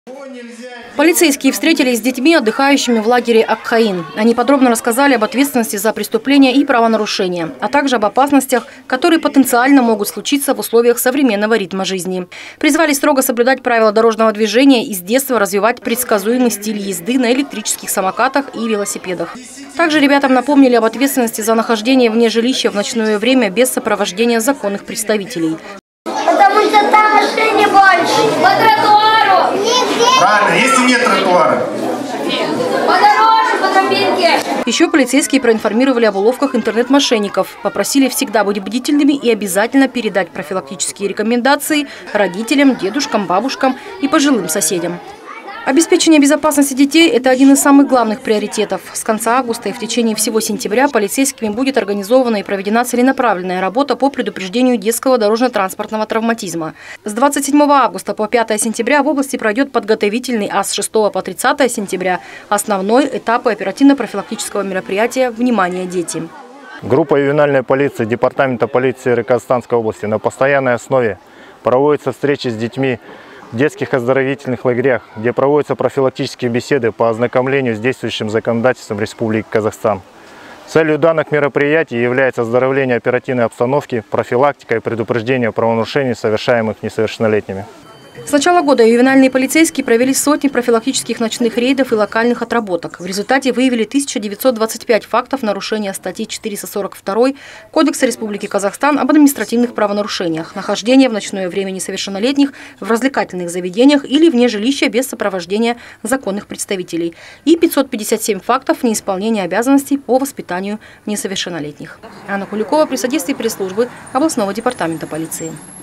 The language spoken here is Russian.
Полицейские встретились с детьми, отдыхающими в лагере Ак-Каин. Они подробно рассказали об ответственности за преступления и правонарушения, а также об опасностях, которые потенциально могут случиться в условиях современного ритма жизни. Призвали строго соблюдать правила дорожного движения и с детства развивать предсказуемый стиль езды на электрических самокатах и велосипедах. Также ребятам напомнили об ответственности за нахождение вне жилища в ночное время без сопровождения законных представителей. Потому что там машине больше. По тротуару. Правильно, если нет тротуара. По дороже, по тропинке. Еще полицейские проинформировали об уловках интернет-мошенников. Попросили всегда быть бдительными и обязательно передать профилактические рекомендации родителям, дедушкам, бабушкам и пожилым соседям. Обеспечение безопасности детей – это один из самых главных приоритетов. С конца августа и в течение всего сентября полицейскими будет организована и проведена целенаправленная работа по предупреждению детского дорожно-транспортного травматизма. С 27 августа по 5 сентября в области пройдет подготовительный, а с 6 по 30 сентября – основной этап оперативно-профилактического мероприятия «Внимание, дети». Группа ювенальной полиции Департамента полиции Казахстанской области на постоянной основе проводятся встречи с детьми в детских оздоровительных лагерях, где проводятся профилактические беседы по ознакомлению с действующим законодательством Республики Казахстан. Целью данных мероприятий является оздоровление оперативной обстановки, профилактика и предупреждение правонарушений, совершаемых несовершеннолетними. С начала года ювенальные полицейские провели сотни профилактических ночных рейдов и локальных отработок. В результате выявили 1925 фактов нарушения статьи 442 Кодекса Республики Казахстан об административных правонарушениях, нахождение в ночное время несовершеннолетних в развлекательных заведениях или вне жилища без сопровождения законных представителей и 557 фактов неисполнения обязанностей по воспитанию несовершеннолетних. Анна Куликова при содействии пресс-службы областного департамента полиции.